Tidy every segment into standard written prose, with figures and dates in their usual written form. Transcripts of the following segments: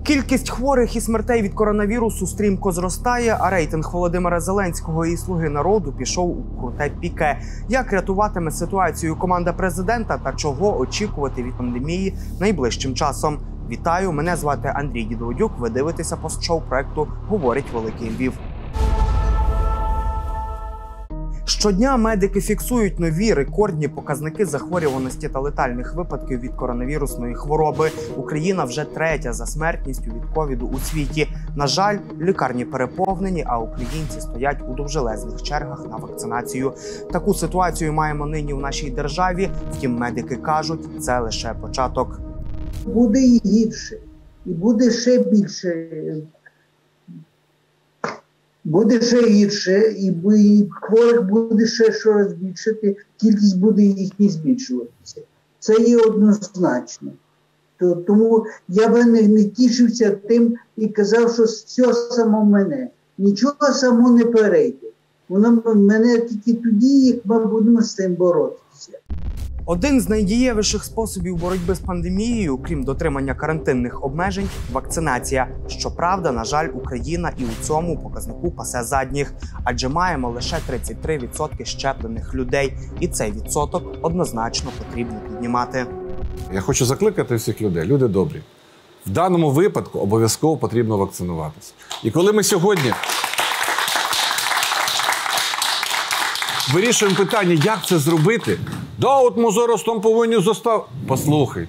Кількість хворих і смертей від коронавірусу стрімко зростає, а рейтинг Володимира Зеленського і «Слуги народу» пішов у круте піке. Як рятуватиме ситуацію команда президента та чого очікувати від пандемії найближчим часом? Вітаю, мене звати Андрій Дідоводюк, ви дивитеся пост-шоу проекту «Говорить Великий Львів». Щодня медики фіксують нові рекордні показники захворюваності та летальних випадків від коронавірусної хвороби. Україна вже третя за смертністю від ковіду у світі. На жаль, лікарні переповнені, а українці стоять у довжелезних чергах на вакцинацію. Таку ситуацію маємо нині в нашій державі. Втім, медики кажуть, це лише початок. Буде і гірше, і буде ще більше. Буде ще гірше, і хворих буде ще щораз більшати, кількість буде їхній збільшуватися. Це є однозначно. Тому я би не тішився тим і казав, що все само мене. Нічого само не перейде. Воно мене тільки тоді, як ми будемо з цим боротися. Один з найдієвіших способів боротьби з пандемією, крім дотримання карантинних обмежень – вакцинація. Щоправда, на жаль, Україна і у цьому показнику пасе задніх. Адже маємо лише 33% щеплених людей. І цей відсоток однозначно потрібно піднімати. Я хочу закликати всіх людей. Люди добрі. В даному випадку обов'язково потрібно вакцинуватися. І коли ми сьогодні вирішуємо питання, як це зробити, от ми зараз там повинні заставити. Послухайте.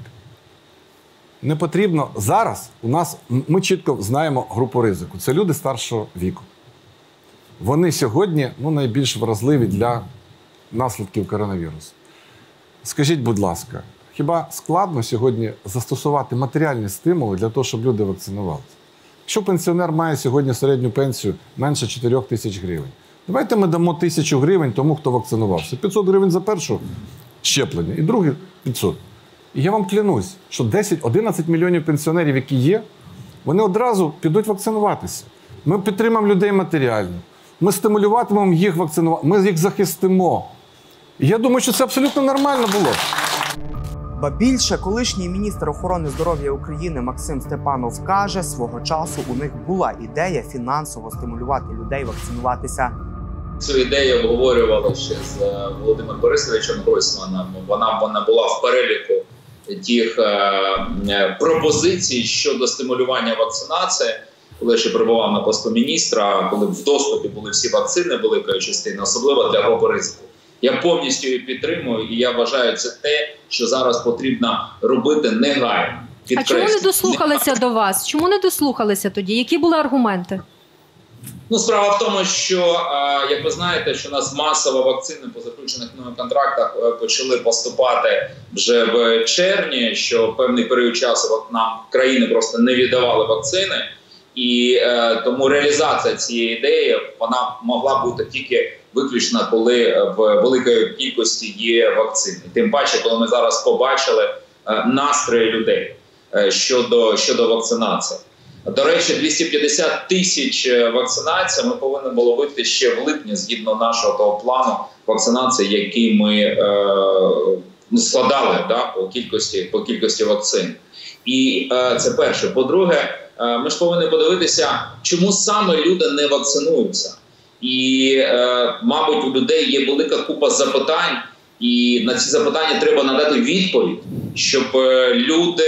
Не потрібно. Зараз у нас, ми чітко знаємо групу ризику. Це люди старшого віку. Вони сьогодні найбільш вразливі для наслідків коронавірусу. Скажіть, будь ласка, хіба складно сьогодні застосувати матеріальні стимули для того, щоб люди вакцинувалися? Якщо пенсіонер має сьогодні середню пенсію менше 4 тисяч гривень, давайте ми дамо 1000 гривень тому, хто вакцинувався. 500 гривень за перше щеплення і друге 500. І я вам клянусь, що 10-11 мільйонів пенсіонерів, які є, вони одразу підуть вакцинуватися. Ми підтримаємо людей матеріально. Ми стимулюватимемо їх вакцинувати. Ми їх захистимо. І я думаю, що це абсолютно нормально було. Ба більше, колишній міністр охорони здоров'я України Максим Степанов каже, свого часу у них була ідея фінансово стимулювати людей вакцинуватися. Цю ідею обговорювали ще з Володимиром Борисовичем Гройсманом. Вона була в переліку тих пропозицій щодо стимулювання вакцинації, коли ще перебував на посту міністра, коли в доступі були всі вакцини великої частини, особливо для групи ризику. Я повністю її підтримую, і я вважаю, це те, що зараз потрібно робити негайно. А чому не дослухалися до вас? Чому не дослухалися тоді? Які були аргументи? Справа в тому, що, як ви знаєте, що у нас масово вакцини по заключених контрактах почали поступати вже в червні, що певний період часу нам країни просто не віддавали вакцини. І тому реалізація цієї ідеї, вона могла бути тільки виключно, коли в великій кількості є вакцини. Тим паче, коли ми зараз побачили настрої людей щодо вакцинації. До речі, 250 тисяч вакцинацій ми повинні було вийти ще в липні, згідно нашого того плану вакцинації, який ми складали по кількості вакцин. І це перше. По-друге, ми ж повинні подивитися, чому саме люди не вакцинуються. І, мабуть, у людей є велика купа запитань, і на ці запитання треба надати відповідь, щоб люди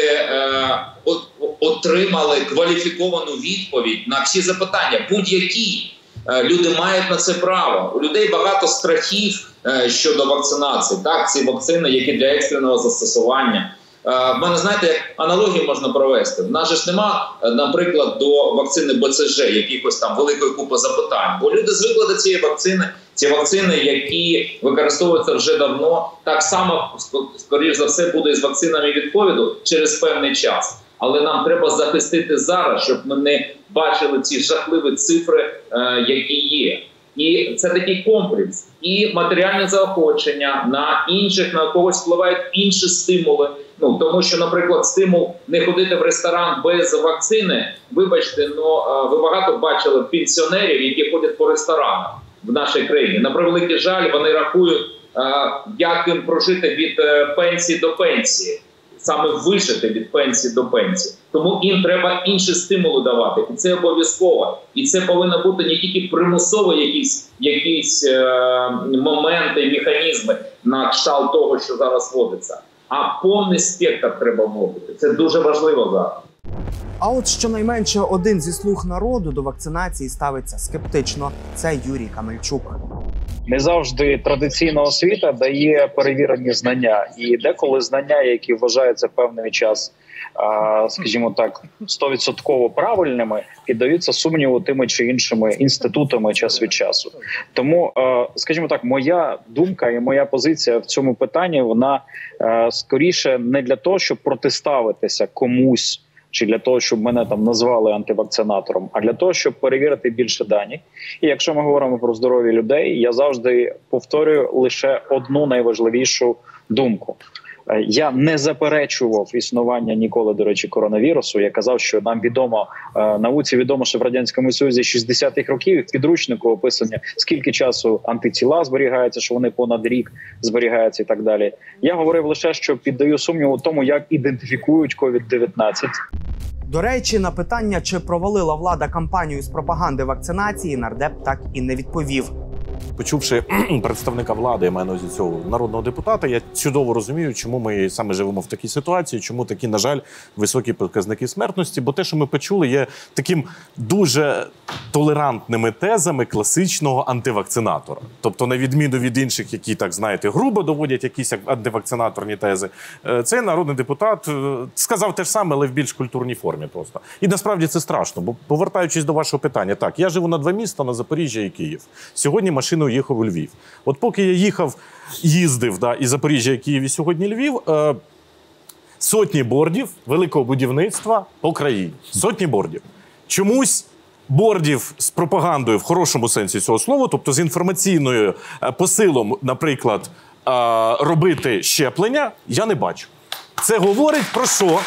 отримали кваліфіковану відповідь на всі запитання, будь-які. Люди мають на це право. У людей багато страхів щодо вакцинації. Так, ці вакцини, які для екстреного застосування. В мене, знаєте, як аналогію можна провести. В нас же ж нема, наприклад, до вакцини БЦЖ якихось там великої купи запитань. Бо люди звикли до цієї вакцини. Ці вакцини, які використовуються вже давно, так само, скоріш за все, буде і з вакцинами від ковіду через певний час. Але нам треба захистити зараз, щоб ми не бачили ці жахливі цифри, які є. І це такий комплекс. І матеріальне заохочення на інших, на когось впливають інші стимули. Тому що, наприклад, стимул не ходити в ресторан без вакцини. Вибачте, ви багато бачили пенсіонерів, які ходять по ресторанах в нашій країні. На превеликий жаль, вони рахують, як їм прожити від пенсії до пенсії. саме вижити від пенсії до пенсії. Тому їм треба інші стимули давати. І це обов'язково. І це повинно бути не тільки примусово якісь моменти, механізми на кшталт того, що зараз вводиться. А повний спектр треба вводити. Це дуже важливо зараз. А от щонайменше один зі слуг народу до вакцинації ставиться скептично. Це Юрій Камельчук. Не завжди традиційна освіта дає перевірені знання. І деколи знання, які вважаються певний час, скажімо так, 100% правильними, піддаються сумніву тими чи іншими інститутами час від часу. Тому, скажімо так, моя думка і моя позиція в цьому питанні, вона скоріше не для того, щоб протиставитися комусь, чи для того, щоб мене там назвали антивакцинатором, а для того, щоб перевірити більше дані. І якщо ми говоримо про здоров'я людей, я завжди повторюю лише одну найважливішу думку. Я не заперечував існування ніколи, до речі, коронавірусу. Я казав, що нам відомо, науці відомо, що в Радянському Союзі 60-х років в підручнику описання, скільки часу антитіла зберігаються, що вони понад рік зберігаються і так далі. Я говорив лише, що піддаю сумніву тому, як ідентифікують COVID-19. До речі, на питання, чи провалила влада кампанію з пропаганди вакцинації, нардеп так і не відповів. Почувши представника влади, я маю на увазі цього народного депутата, я чудово розумію, чому ми саме живемо в такій ситуації, чому такі, на жаль, високі показники смертності. Бо те, що ми почули, є таким дуже толерантними тезами класичного антивакцинатора. Тобто, на відміну від інших, які, так знаєте, грубо доводять якісь антивакцинаторні тези, цей народний депутат сказав те ж саме, але в більш культурній формі просто. І насправді це страшно, бо повертаючись до вашого питання, так, я живу на два міста, на Запоріжжя і Київ. Сьогодні машиною їхав у Львів. От поки я їздив, і Запоріжжя, і Київ, і сьогодні Львів, сотні бордів великого будівництва по країні. Сотні бордів. Чомусь бордів з пропагандою в хорошому сенсі цього слова, тобто з інформаційною посилом, наприклад, робити щеплення, я не бачу. Це говорить про що?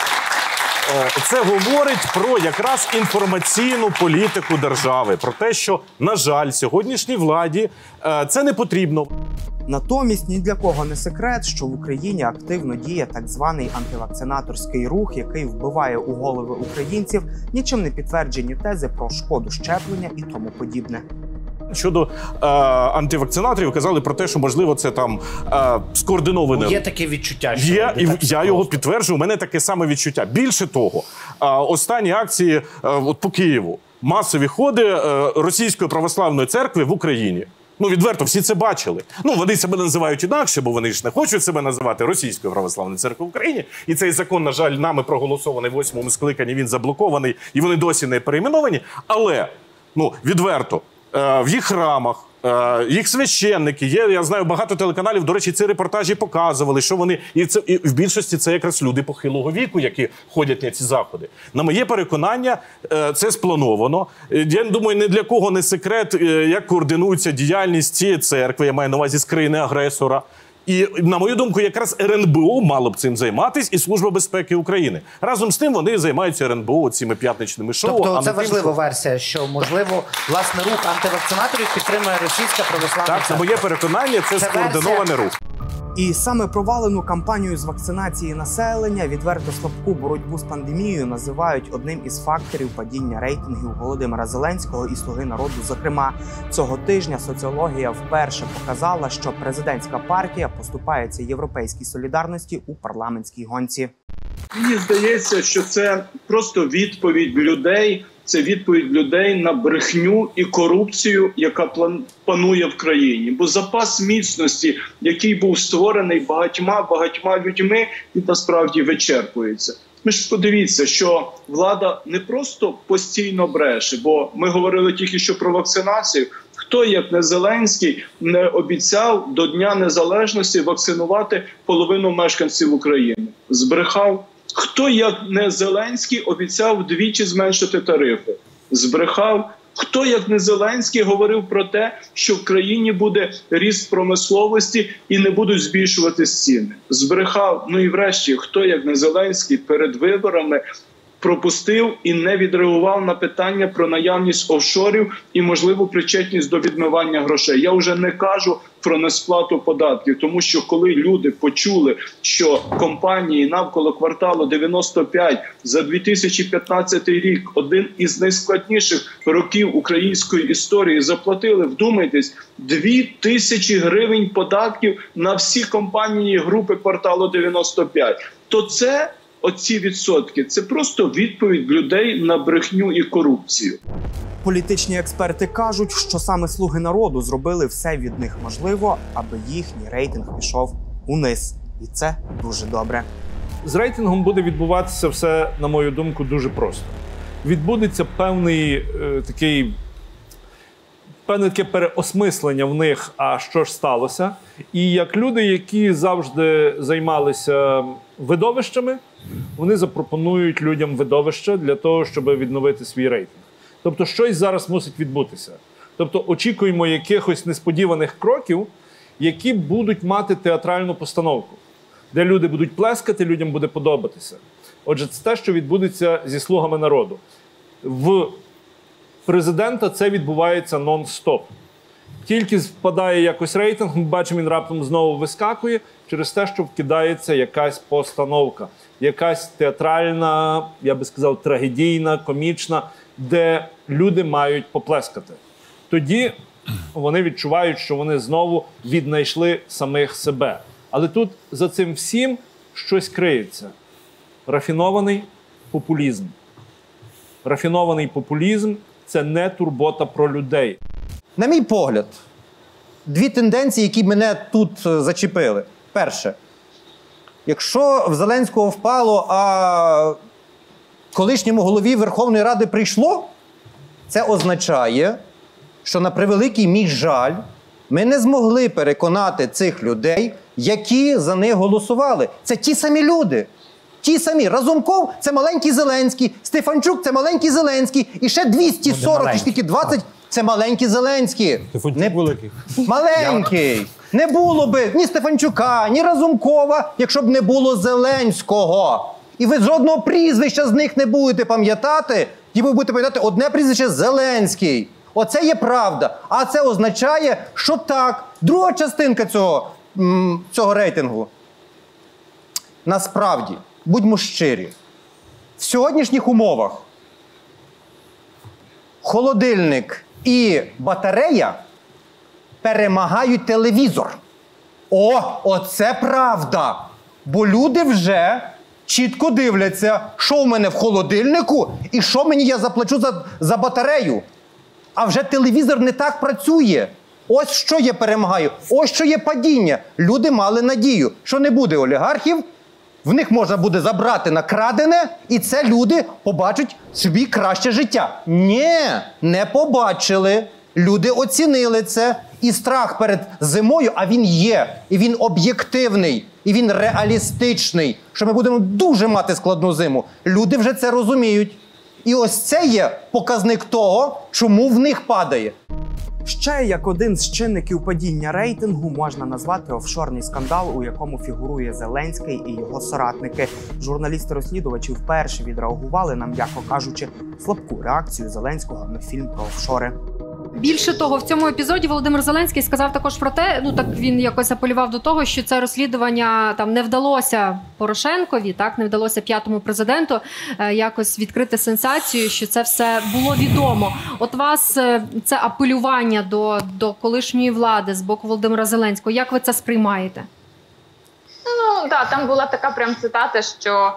Це говорить про якраз інформаційну політику держави, про те, що, на жаль, сьогоднішній владі це не потрібно. Натомість ні для кого не секрет, що в Україні активно діє так званий антивакцинаторський рух, який вбиває у голови українців нічим не підтверджені тези про шкоду щеплення і тому подібне. Щодо антивакцинаторів, казали про те, що, можливо, це там скоординоване. Є таке відчуття, що є, і я його підтверджую, у мене таке саме відчуття. Більше того, останні акції от по Києву, масові ходи Російської православної церкви в Україні. Ну, відверто, всі це бачили. Ну, вони себе називають інакше, бо вони ж не хочуть себе називати Російською православною церквою в Україні. І цей закон, на жаль, нами проголосований в 8-му скликанні, він заблокований, і вони досі не перейменовані. Але, ну, відверто, в їх храмах, їх священники, є, я знаю, багато телеканалів, до речі, ці репортажі показували, що вони, і в більшості це якраз люди похилого віку, які ходять на ці заходи. На моє переконання, це сплановано. Я думаю, ні для кого не секрет, як координується діяльність цієї церкви, я маю на увазі з країни-агресора. І, на мою думку, якраз РНБО мало б цим займатися і Служба безпеки України. Разом з тим вони займаються РНБО цими п'ятничними шоу. Тобто це важлива версія, що, можливо, власне, рух антивакцинаторів підтримує Російська православна церква. Так, це моє переконання, це скоординований рух. І саме провалену кампанію з вакцинації населення, відверто слабку боротьбу з пандемією називають одним із факторів падіння рейтингів Володимира Зеленського і «Слуги народу». Зокрема, цього тижня соціологія вперше показала, що президентська партія поступається європейській солідарності у парламентській гонці. Мені здається, що це просто відповідь людей, це відповідь людей на брехню і корупцію, яка панує в країні. Бо запас міцності, який був створений багатьма людьми, він насправді вичерпується. Ми ж подивіться, що влада не просто постійно бреше, бо ми говорили тільки що про вакцинацію. Хто, як не Зеленський, не обіцяв до Дня Незалежності вакцинувати половину мешканців України? Збрехав. Хто, як не Зеленський, обіцяв вдвічі зменшити тарифи? Збрехав. Хто, як не Зеленський, говорив про те, що в країні буде ріст промисловості і не будуть збільшуватись ціни? Збрехав. Ну і врешті, хто, як не Зеленський, перед виборами пропустив і не відреагував на питання про наявність офшорів і можливу причетність до відмивання грошей. Я вже не кажу про несплату податків, тому що коли люди почули, що компанії навколо кварталу 95 за 2015 рік, один із найскладніших років української історії, заплатили, вдумайтесь, 2000 гривень податків на всі компанії групи кварталу 95, то це оці відсотки – це просто відповідь людей на брехню і корупцію. Політичні експерти кажуть, що саме «Слуги народу» зробили все від них можливо, аби їхній рейтинг пішов униз. І це дуже добре. З рейтингом буде відбуватися все, на мою думку, дуже просто. Відбудеться певне таке переосмислення в них, а що ж сталося. І як люди, які завжди займалися видовищами, вони запропонують людям видовища для того, щоб відновити свій рейтинг. Тобто щось зараз мусить відбутися. Тобто очікуємо якихось несподіваних кроків, які будуть мати театральну постановку, де люди будуть плескати, людям буде подобатися. Отже, це те, що відбудеться зі «Слугами народу». В президента це відбувається нон-стоп. Тільки впадає якось рейтинг, ми бачимо, він раптом знову вискакує через те, що вкидається якась постановка. Якась театральна, я би сказав, трагедійна, комічна, де люди мають поплескати. Тоді вони відчувають, що вони знову віднайшли самих себе. Але тут за цим всім щось криється. Рафінований популізм. Рафінований популізм – це не турбота про людей. На мій погляд, дві тенденції, які мене тут зачепили. Перше. Якщо в Зеленського впало, а колишньому голові Верховної Ради прийшло, це означає, що на превеликий мій жаль, ми не змогли переконати цих людей, які за них голосували. Це ті самі люди. Ті самі. Разумков – це маленький Зеленський, Стефанчук – це маленький Зеленський, і ще 240, чи тільки 20 – це маленький Зеленський. Стефанчук великий. Маленький. Не було би ні Стефанчука, ні Разумкова, якщо б не було Зеленського. І ви жодного прізвища з них не будете пам'ятати, і ви будете пам'ятати одне прізвище – Зеленський. Оце є правда. А це означає, що так. Друга частинка цього рейтингу. Насправді, будьмо щирі, в сьогоднішніх умовах холодильник і батарея перемагають телевізор. Оце правда! Бо люди вже чітко дивляться, що в мене в холодильнику і що мені я заплачу за батарею. А вже телевізор не так працює. Ось що я перемагаю, ось що є падіння. Люди мали надію, що не буде олігархів, в них можна буде забрати накрадене, і це люди побачать собі краще життя. Ні, не побачили. Люди оцінили це. І страх перед зимою, а він є, і він об'єктивний, і він реалістичний, що ми будемо дуже мати складну зиму. Люди вже це розуміють. І ось це є показник того, чому в них падає. Ще як один з чинників падіння рейтингу можна назвати офшорний скандал, у якому фігурує Зеленський і його соратники. Журналісти-розслідувачі вперше відреагували на, м'яко кажучи, слабку реакцію Зеленського на фільм про офшори. Більше того, в цьому епізоді Володимир Зеленський сказав також про те, так він якось апелював до того, що це розслідування не вдалося Порошенкові, не вдалося п'ятому президенту якось відкрити сенсацію, що це все було відомо. От вас це апелювання до колишньої влади з боку Володимира Зеленського, як ви це сприймаєте? Там була така прям цитата, що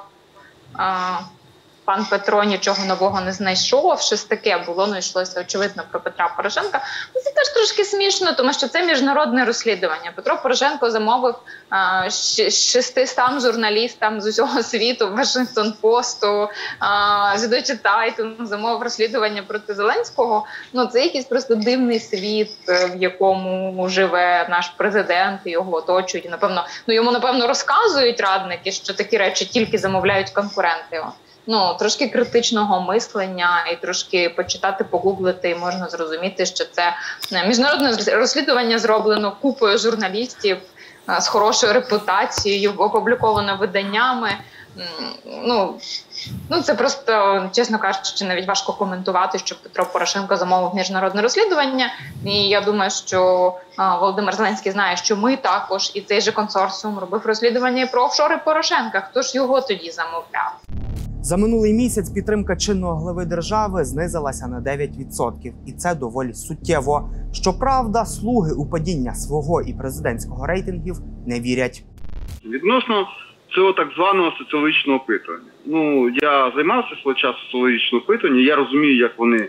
пан Петро нічого нового не знайшов, щось таке було, йшлося, очевидно, про Петра Порошенка. Це теж трошки смішно, тому що це міжнародне розслідування. Петро Порошенко замовив 600 журналістам з усього світу, Вашингтон-Посту, з Deutsche Zeitung, замовив розслідування проти Зеленського. Це якийсь просто дивний світ, в якому живе наш президент, і його оточують. Йому, напевно, розказують радники, що такі речі тільки замовляють конкуренти. Трошки критичного мислення і трошки почитати, погуглити, і можна зрозуміти, що це міжнародне розслідування зроблено купою журналістів, з хорошою репутацією, опубліковано виданнями. Це просто, чесно кажучи, навіть важко коментувати, що Петро Порошенко замовив міжнародне розслідування. І я думаю, що Володимир Зеленський знає, що ми також, і цей же консорціум робив розслідування і про офшори Порошенка. Хто ж його тоді замовляв? За минулий місяць підтримка чинного глави держави знизилася на 9%. І це доволі суттєво. Щоправда, слуги у падіння свого і президентського рейтингів не вірять. Відносно цього так званого соціологічного опитування. Я займався свого часу соціологічним опитуванням, я розумію, як вони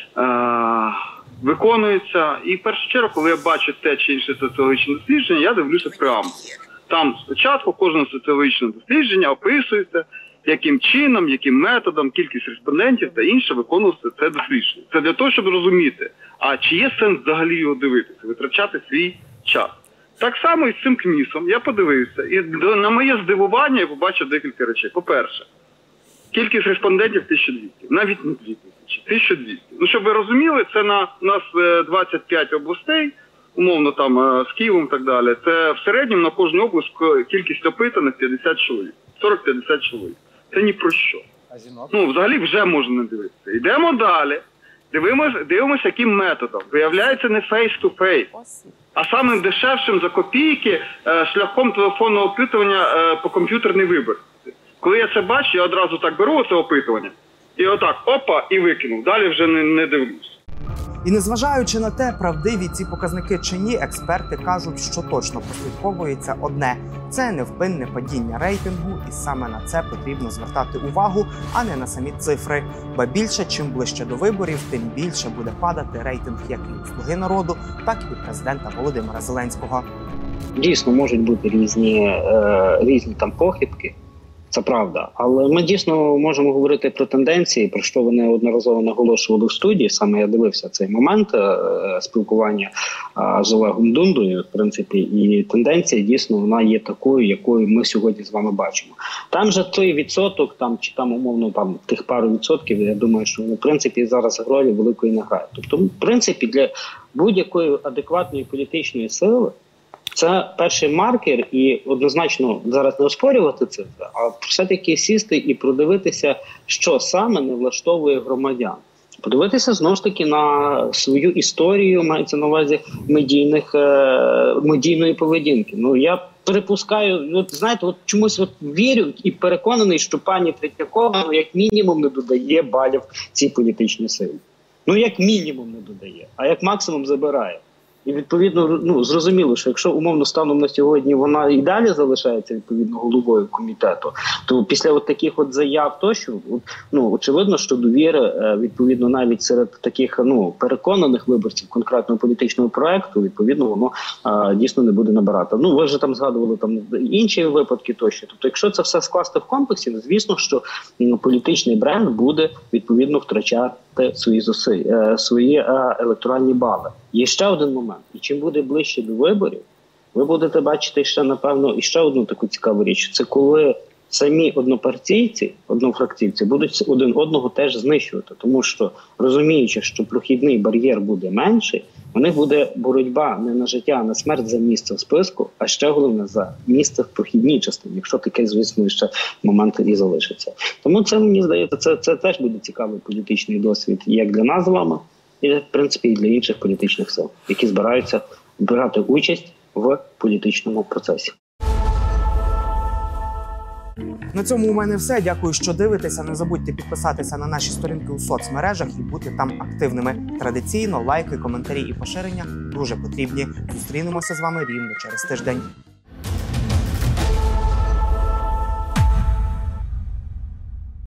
виконуються. І в першу чергу, коли я бачу те чи інше соціологічне дослідження, я дивлюся преамбулу. Там спочатку кожного соціологічного дослідження описується, яким чином, яким методом, кількість респондентів та інше виконувалося це дослідження. Це для того, щоб розуміти, а чи є сенс взагалі його дивитися, витрачати свій час. Так само і з цим КНІСом я подивився, і на моє здивування я побачив декілька речей. По-перше, кількість респондентів 1200, навіть не 2000, 1200. Щоб ви розуміли, це у нас 25 областей, умовно там з Києвом і так далі. Це в середньому на кожну область кількість опитаних 50 чоловік, 40-50 чоловік. Це ні про що. Взагалі вже можна не дивитися. Йдемо далі, дивимося яким методом. Виявляється, не face-to-face. А самим дешевшим за копійки шляхом телефонного опитування по комп'ютерній виборці. Коли я це бачу, я одразу так беру це опитування і отак, опа, і викинув. Далі вже не дивлюсь. І незважаючи на те, правдиві ці показники чи ні, експерти кажуть, що точно прослідковується одне – це невпинне падіння рейтингу, і саме на це потрібно звертати увагу, а не на самі цифри. Ба більше, чим ближче до виборів, тим більше буде падати рейтинг як і у «Слуги народу», так і у президента Володимира Зеленського. Дійсно, можуть бути різні там похибки. Це правда. Але ми дійсно можемо говорити про тенденції, про що вони одноразово наголошували в студії. Саме я дивився цей момент спілкування з Олегом Дундою, в принципі, і тенденція дійсно вона є такою, якою ми сьогодні з вами бачимо. Там же той відсоток, чи умовно тих пару відсотків, я думаю, що вони, в принципі, зараз ролі великої не грають. Тобто, в принципі, для будь-якої адекватної політичної сили це перший маркер, і однозначно зараз не оспорювати цифри, а все-таки сісти і продивитися, що саме не влаштовує громадян. Подивитися, знову ж таки, на свою історію, мається на увазі медійної поведінки. Я припускаю, чомусь вірю і переконаний, що пані Третьякова, як мінімум, не додає балів цій політичній силі. Як мінімум не додає, а як максимум забирає. І, відповідно, зрозуміло, що якщо умовно станом на сьогодні вона і далі залишається, відповідно, головою комітету, то після таких заяв тощо, очевидно, що довіри, відповідно, навіть серед таких, переконаних виборців конкретного політичного проекту, відповідно, воно дійсно не буде набирати. Ви вже там згадували інші випадки тощо. Тобто, якщо це все скласти в комплексі, звісно, що політичний бренд буде, відповідно, втрачати свої електоральні бали. Є ще один момент. І чим буде ближче до виборів, ви будете бачити ще, напевно, і ще одну таку цікаву річ. Це коли самі однофракційці будуть один одного теж знищувати. Тому що, розуміючи, що прохідний бар'єр буде менший, у них буде боротьба не на життя, а на смерть за місце в списку, а ще головне за місце в прохідній частині, якщо таке, звісно, ще момент і залишиться. Тому це, мені здається, це теж буде цікавий політичний досвід як для нас з вами, і, в принципі, і для інших політичних сил, які збираються брати участь в політичному процесі. На цьому у мене все. Дякую, що дивитеся. Не забудьте підписатися на наші сторінки у соцмережах і бути там активними. Традиційно лайки, коментарі і поширення дуже потрібні. Зустрінемося з вами рівно через тиждень.